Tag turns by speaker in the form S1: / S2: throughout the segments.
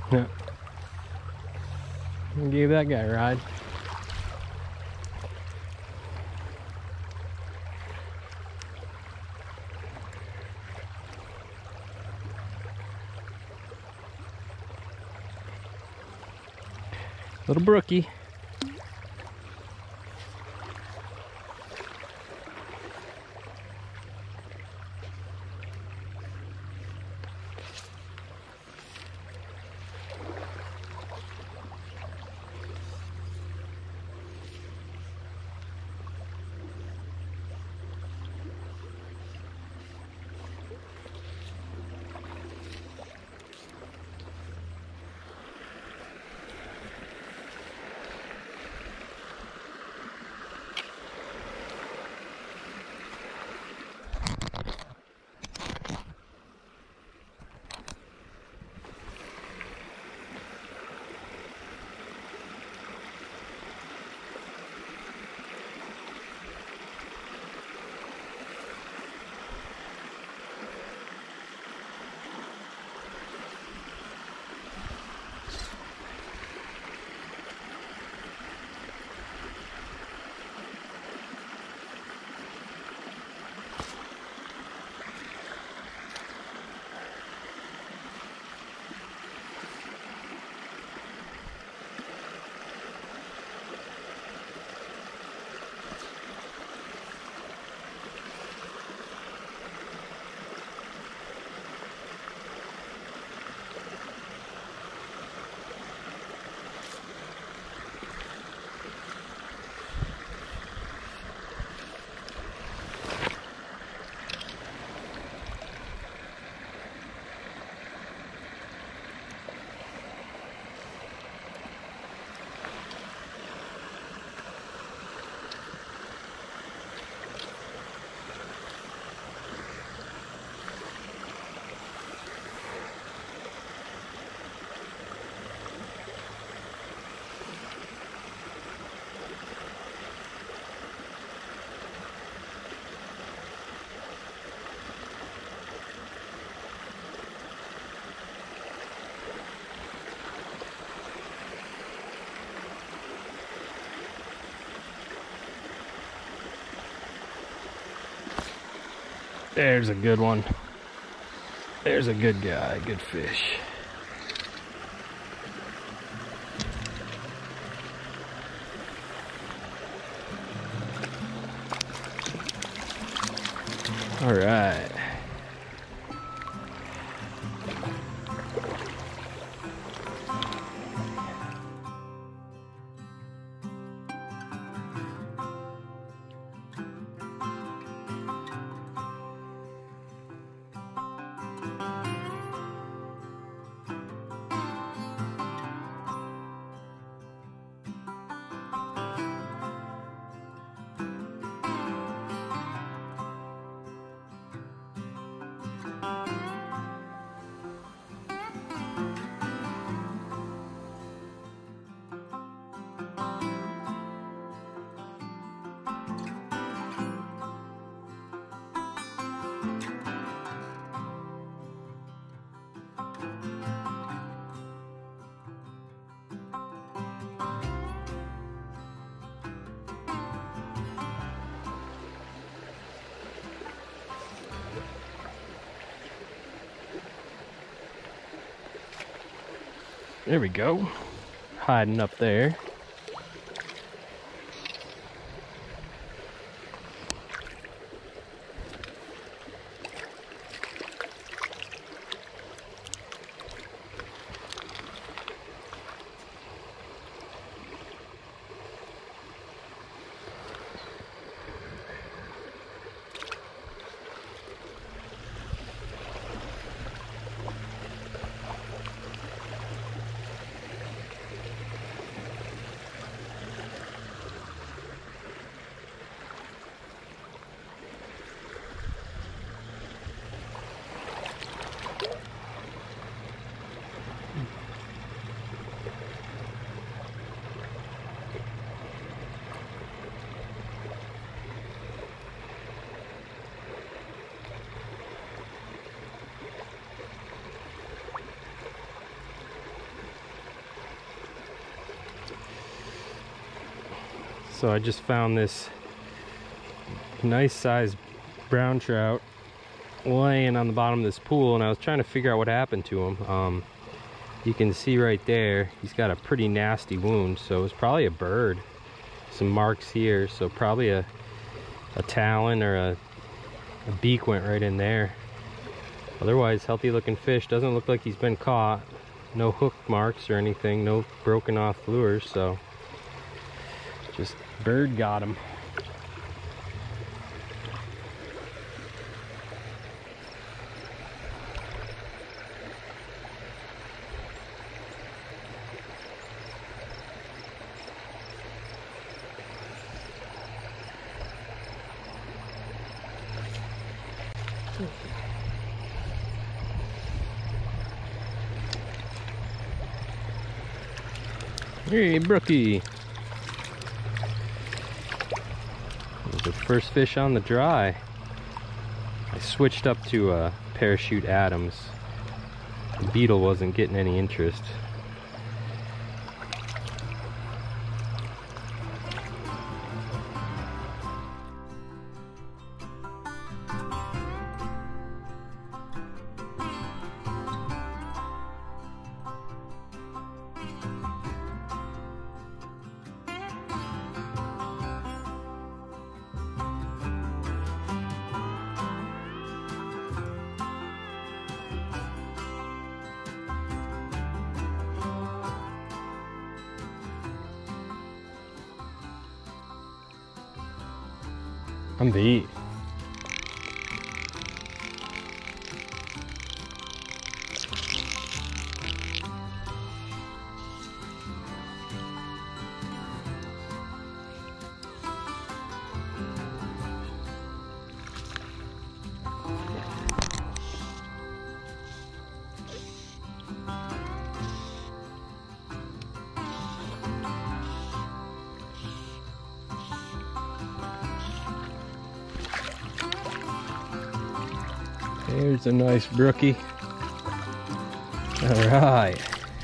S1: Yeah. Give that guy a ride. Little brookie. There's a good one. There's a good guy, good fish. All right. There we go. Hiding up there. So I just found this nice sized brown trout laying on the bottom of this pool, and I was trying to figure out what happened to him. You can see right there, he's got a pretty nasty wound, so it was probably a bird. Some marks here, so probably a talon or a beak went right in there. Otherwise, healthy looking fish. Doesn't look like he's been caught. No hook marks or anything, no broken off lures, so just bird got him. Hey, brookie. The first fish on the dry. I switched up to Parachute Adams. The beetle wasn't getting any interest. I'm beat. Here's a nice brookie. All right.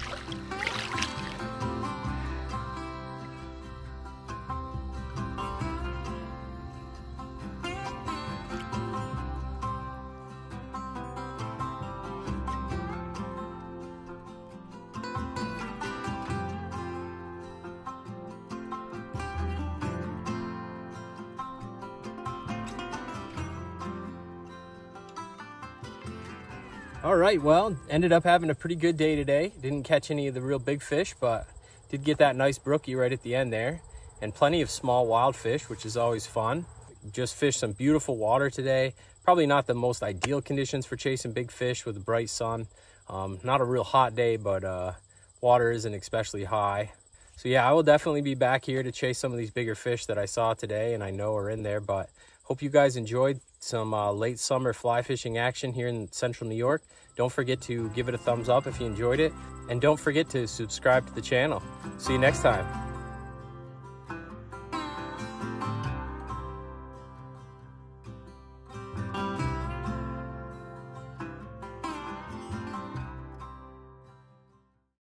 S1: All right, well, ended up having a pretty good day today. Didn't catch any of the real big fish, but did get that nice brookie right at the end there, and plenty of small wild fish, which is always fun. Just fished some beautiful water today. Probably not the most ideal conditions for chasing big fish with a bright sun. Not a real hot day, but water isn't especially high. So yeah, I will definitely be back here to chase some of these bigger fish that I saw today and I know are in there. But hope you guys enjoyed some late summer fly fishing action here in central New York. Don't forget to give it a thumbs up if you enjoyed it, and don't forget to subscribe to the channel. See you next time.